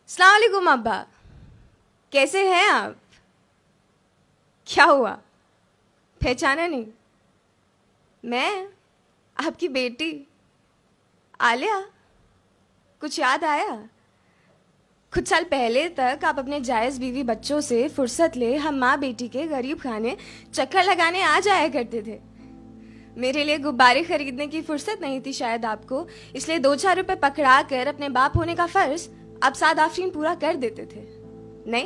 अस्सलाम वालेकुम अब्बा, कैसे हैं आप? क्या हुआ, पहचाना नहीं? मैं आपकी बेटी आलिया। कुछ याद आया? कुछ साल पहले तक आप अपने जायज़ बीवी बच्चों से फुर्सत ले हम माँ बेटी के गरीब खाने चक्कर लगाने आ जाया करते थे। मेरे लिए गुब्बारे खरीदने की फुर्सत नहीं थी शायद आपको, इसलिए 2-4 रुपए पकड़ा कर अपने बाप होने का फर्ज आप साद आफरीन पूरा कर देते थे। नहीं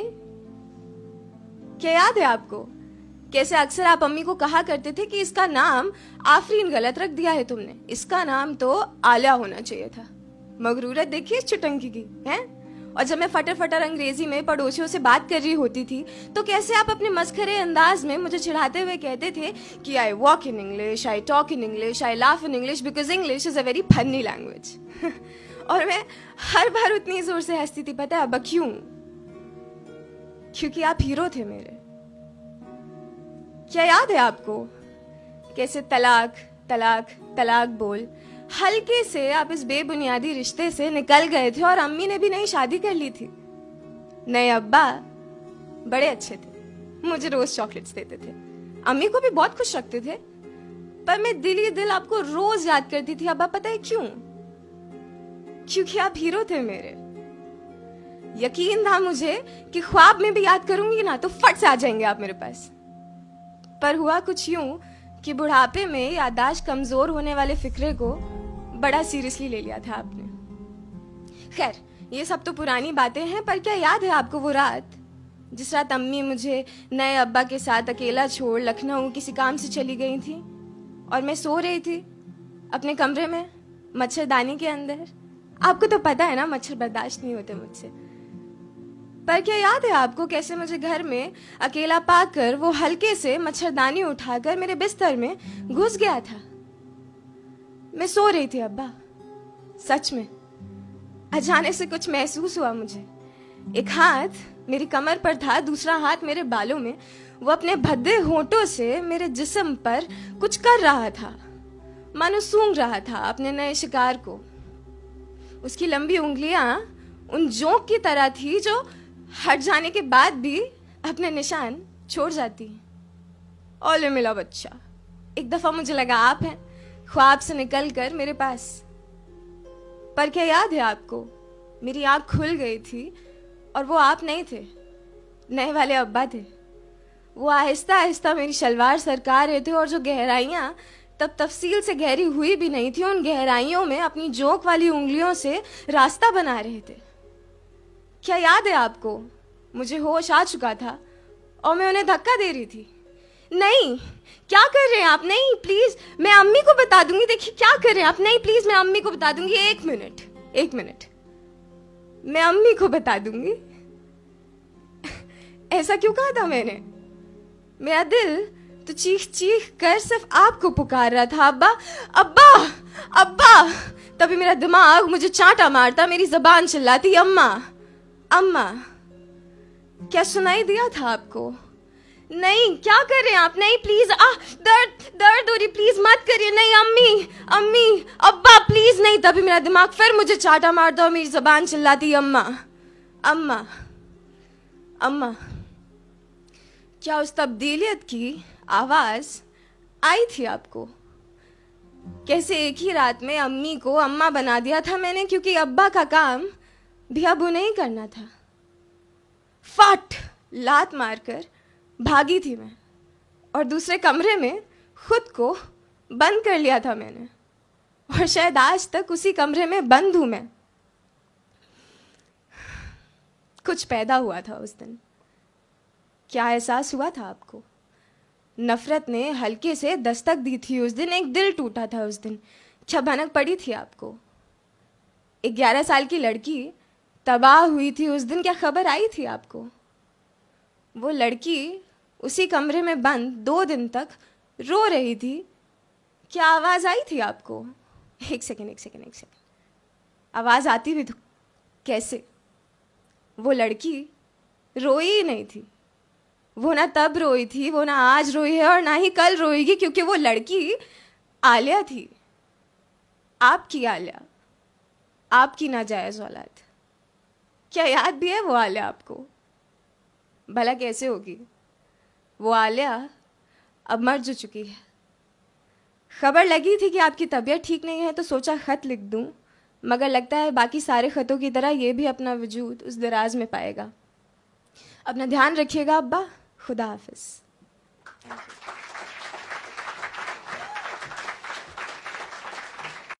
क्या याद है आपको? कैसे अक्सर आप अम्मी को कहा करते थे कि इसका नाम आफरीन गलत रख दिया है तुमने, इसका नाम तो आलिया होना चाहिए था। मगरूरत देखिए इस चुटंकी की हैं। और जब मैं फटर फटर अंग्रेजी में पड़ोसियों से बात कर रही होती थी तो कैसे आप अपने मस्खरे अंदाज में मुझे चिढ़ाते हुए कहते थे कि I walk in English, I talk in English, I laugh in English because English is a very funny language. और मैं हर बार उतनी जोर से हंसती थी, पता है अब क्यों? क्योंकि आप हीरो थे मेरे। क्या याद है आपको कैसे तलाक तलाक तलाक बोल हल्के से आप इस बेबुनियादी रिश्ते से निकल गए थे और अम्मी ने भी नई शादी कर ली थी। नए अब्बा बड़े अच्छे थे, मुझे रोज चॉकलेट्स देते थे, अम्मी को भी बहुत खुश रखते थे, पर मैं दिल ही दिल आपको रोज याद करती थी अब्बा। पता है क्यों? क्योंकि आप हीरो थे मेरे। यकीन था मुझे कि ख्वाब में भी याद करूंगी ना तो फट से आ जाएंगे आप मेरे पास। पर हुआ कुछ यूं कि बुढ़ापे में याददाश्त कमजोर होने वाले फिक्रे को बड़ा सीरियसली ले लिया था आपने। खैर ये सब तो पुरानी बातें हैं, पर क्या याद है आपको वो रात जिस रात अम्मी मुझे नए अब्बा के साथ अकेला छोड़ लखनऊ किसी काम से चली गई थी और मैं सो रही थी अपने कमरे में मच्छरदानी के अंदर। आपको तो पता है ना मच्छर बर्दाश्त नहीं होते मुझसे। पर क्या याद है आपको कैसे मुझे घर में अकेला पाकर वो हल्के से मच्छरदानी उठाकर मेरे बिस्तर में घुस गया था? मैं सो रही थी अब्बा, सच में। अचानक से कुछ महसूस हुआ मुझे। एक हाथ मेरी कमर पर था, दूसरा हाथ मेरे बालों में। वो अपने भद्दे होंठों से मेरे जिस्म पर कुछ कर रहा था, मानो सूंघ रहा था अपने नए शिकार को। उसकी लंबी उंगलियां उन जोंक की तरह थी जो हट जाने के बाद भी अपने निशान छोड़ जाती। ओले मिला बच्चा, एक दफा मुझे लगा आप हैं ख्वाब से निकलकर मेरे पास। पर क्या याद है आपको मेरी आंख खुल गई थी और वो आप नहीं थे, नए वाले अब्बा थे। वो आहिस्ता आहिस्ता मेरी शलवार सरका रहे थे और जो गहराइयां तब तफसील से गहरी हुई भी नहीं थी, उन गहराइयों में अपनी जोंक वाली उंगलियों से रास्ता बना रहे थे। क्या याद है आपको मुझे होश आ चुका था और मैं उन्हें धक्का दे रही थी। नहीं क्या कर रहे हैं आप? नहीं प्लीज, मैं अम्मी को बता दूंगी। देखिए क्या कर रहे हैं आप? नहीं प्लीज, मैं अम्मी को बता दूंगी। एक मिनट, मैं अम्मी को बता दूंगी। ऐसा क्यों कहा था मैंने? मेरा दिल तो चीख चीख कर सिर्फ आपको पुकार रहा था, अब्बा अब्बा अब्बा। तभी मेरा दिमाग मुझे चांटा मारता, मेरी जबान चिल्लाती अम्मा अम्मा। क्या सुनाई दिया था आपको? नहीं क्या कर रहे हैं आप? नहीं प्लीज, दर्द हो रही, प्लीज मत करिए। नहीं अम्मी अम्मी अब्बा प्लीज नहीं। तभी मेरा दिमाग फिर मुझे चांटा मारता और मेरी जबान चिल्लाती अम्मा अम्मा अम्मा। क्या उस तब्दीलियत की आवाज आई थी आपको? कैसे एक ही रात में अम्मी को अम्मा बना दिया था मैंने, क्योंकि अब्बा का काम भी अब उन्हें ही करना था। फट लात मारकर भागी थी मैं और दूसरे कमरे में खुद को बंद कर लिया था मैंने, और शायद आज तक उसी कमरे में बंद हूं मैं। कुछ पैदा हुआ था उस दिन। क्या एहसास हुआ था आपको? नफरत ने हल्के से दस्तक दी थी उस दिन, एक दिल टूटा था उस दिन। क्या भनक पड़ी थी आपको? एक 11 साल की लड़की तबाह हुई थी उस दिन, क्या खबर आई थी आपको? वो लड़की उसी कमरे में बंद 2 दिन तक रो रही थी, क्या आवाज आई थी आपको? एक सेकेंड, आवाज आती भी तो कैसे? वो लड़की रोई ही नहीं थी। वो ना तब रोई थी, वो ना आज रोई है और ना ही कल रोएगी, क्योंकि वो लड़की आलिया थी, आपकी आलिया, आपकी नाजायज औलाद। क्या याद भी है वो आलिया आपको? भला कैसे होगी? वो आलिया अब मर जो चुकी है। खबर लगी थी कि आपकी तबीयत ठीक नहीं है तो सोचा खत लिख दूं, मगर लगता है बाकी सारे खतों की तरह ये भी अपना वजूद उस दराज में पाएगा। अपना ध्यान रखिएगा अब्बा। खुदा हाफिज़।